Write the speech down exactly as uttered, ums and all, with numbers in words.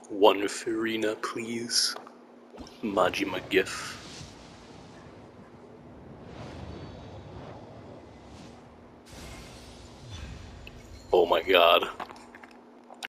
One Furina Please. Majima GIF. Oh my god.